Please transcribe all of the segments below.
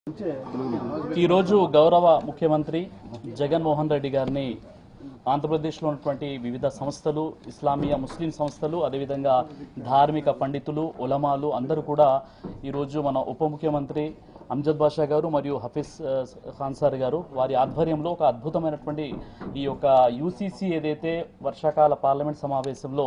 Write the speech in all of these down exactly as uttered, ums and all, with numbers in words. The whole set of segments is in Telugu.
ఈ రోజు గౌరవ ముఖ్యమంత్రి జగన్మోహన్ రెడ్డి గారిని ఆంధ్రప్రదేశ్లో ఉన్నటువంటి వివిధ సంస్థలు, ఇస్లామియా ముస్లిం సంస్థలు, అదేవిధంగా ధార్మిక పండితులు, ఉలమాలు అందరూ కూడా ఈరోజు మన ఉప ముఖ్యమంత్రి అంజద్ బాషా గారు మరియు హఫీజ్ ఖాన్ సార్ గారు వారి ఆధ్వర్యంలో ఒక అద్భుతమైనటువంటి ఈ యొక్క యూసీసీ ఏదైతే వర్షాకాల పార్లమెంట్ సమావేశంలో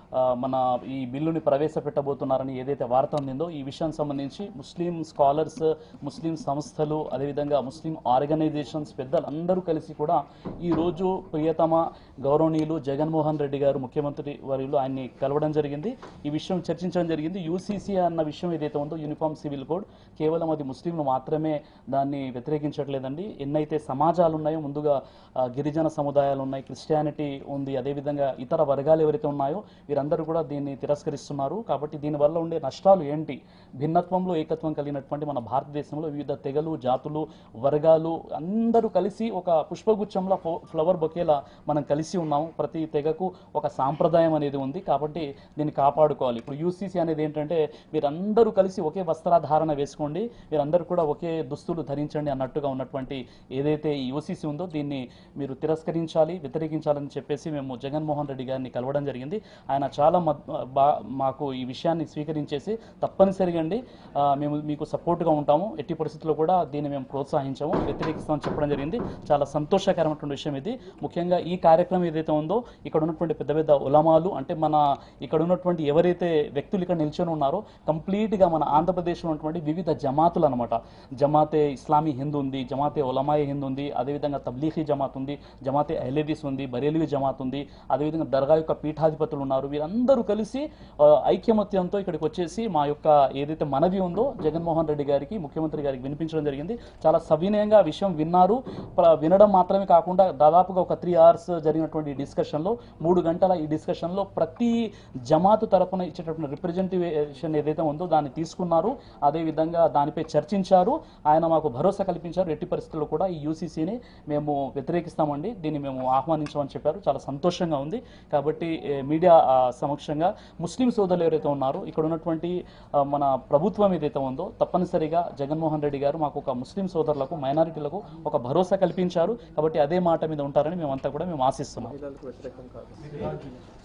మన ఈ బిల్లుని ప్రవేశపెట్టబోతున్నారని ఏదైతే వార్త ఉందో ఈ విషయానికి సంబంధించి ముస్లిం స్కాలర్స్, ముస్లిం సంస్థలు, అదేవిధంగా ముస్లిం ఆర్గనైజేషన్స్ పెద్దలు అందరూ కలిసి కూడా ఈరోజు ప్రియతమ గౌరవనీయులు జగన్మోహన్ రెడ్డి గారు ముఖ్యమంత్రి వర్యులు ఆయన్ని కలవడం జరిగింది. ఈ విషయం చర్చించడం జరిగింది. యూసీసీ అన్న విషయం ఏదైతే ఉందో యూనిఫామ్ సివిల్ కోడ్ కేవలం అది ముస్లింలు మాత్రమే దాన్ని వ్యతిరేకించట్లేదండి. ఎన్నైతే సమాజాలు ఉన్నాయో, ముందుగా గిరిజన సముదాయాలు ఉన్నాయి, క్రిస్టియానిటీ ఉంది, అదేవిధంగా ఇతర వర్గాలు ఎవరైతే ఉన్నాయో అందరూ కూడా దీన్ని తిరస్కరిస్తున్నారు. కాబట్టి దీనివల్ల ఉండే నష్టాలు ఏంటి? భిన్నత్వంలో ఏకత్వం కలిగినటువంటి మన భారతదేశంలో వివిధ తెగలు, జాతులు, వర్గాలు అందరూ కలిసి ఒక పుష్పగుచ్చంలో ఫ్లవర్ బొకేలా మనం కలిసి ఉన్నాము. ప్రతి తెగకు ఒక సాంప్రదాయం అనేది ఉంది. కాబట్టి దీన్ని కాపాడుకోవాలి. ఇప్పుడు యూసీసీ అనేది ఏంటంటే మీరందరూ కలిసి ఒకే వస్త్రధారణ వేసుకోండి, మీరందరూ కూడా ఒకే దుస్తులు ధరించండి అన్నట్టుగా ఉన్నటువంటి ఏదైతే ఈ యూసీసీ ఉందో దీన్ని మీరు తిరస్కరించాలి, వ్యతిరేకించాలని చెప్పేసి మేము జగన్మోహన్ రెడ్డి గారిని కలవడం జరిగింది. ఆయన చాలా బా మాకు ఈ విషయాన్ని స్వీకరించేసి తప్పనిసరిగా అండి మేము మీకు సపోర్ట్గా ఉంటాము, ఎట్టి పరిస్థితుల్లో కూడా దీన్ని మేము ప్రోత్సహించాము, వ్యతిరేకిస్తామని చెప్పడం జరిగింది. చాలా సంతోషకరమైనటువంటి విషయం ఇది. ముఖ్యంగా ఈ కార్యక్రమం ఏదైతే ఉందో ఇక్కడ ఉన్నటువంటి పెద్ద పెద్ద ఉలమాలు, అంటే మన ఇక్కడ ఉన్నటువంటి ఎవరైతే వ్యక్తులు ఇక్కడ నిల్చొని ఉన్నారో కంప్లీట్గా మన ఆంధ్రప్రదేశ్లో ఉన్నటువంటి వివిధ జమాతులు అనమాట. జమాతే ఇస్లామీ హింద్ ఉంది, జమాతే ఉలమాయే హింద్ ఉంది, అదేవిధంగా తబ్లీగీ జమాత్ ఉంది, జమాతే అహ్లదీస్ ఉంది, బరేలీ జమాత్ ఉంది, అదేవిధంగా దర్గా యొక్క పీఠాధిపతులు ఉన్నారు. వీరందరూ కలిసి ఐక్యమత్యంతో ఇక్కడికి వచ్చేసి మా యొక్క ఏదైతే మనవి ఉందో జగన్మోహన్ రెడ్డి గారికి, ముఖ్యమంత్రి గారికి వినిపించడం జరిగింది. చాలా సవినయంగా ఆ విషయం విన్నారు. వినడం మాత్రమే కాకుండా దాదాపుగా ఒక త్రీ అవర్స్ జరిగినటువంటి డిస్కషన్లో, మూడు గంటల ఈ డిస్కషన్లో ప్రతి జమాతు తరఫున ఇచ్చేటటువంటి రిప్రజెంటేషన్ ఏదైతే ఉందో దాన్ని తీసుకున్నారు. అదేవిధంగా దానిపై చర్చించారు. ఆయన మాకు భరోసా కల్పించారు, ఎట్టి పరిస్థితుల్లో కూడా ఈ యూసీసీని మేము వ్యతిరేకిస్తామండి, దీన్ని మేము ఆహ్వానించామని చెప్పారు. చాలా సంతోషంగా ఉంది. కాబట్టి మీడియా సమక్షంగా ముస్లిం సోదరులు ఎవరైతే ఉన్నారో ఇక్కడ ఉన్నటువంటి మన ప్రభుత్వం ఏదైతే ఉందో తప్పనిసరిగా జగన్మోహన్ రెడ్డి గారు మాకు ఒక ముస్లిం సోదరులకు, మైనారిటీలకు ఒక భరోసా కల్పించారు. కాబట్టి అదే మాట మీద ఉంటారని మేమంతా కూడా మేము ఆశిస్తున్నాం.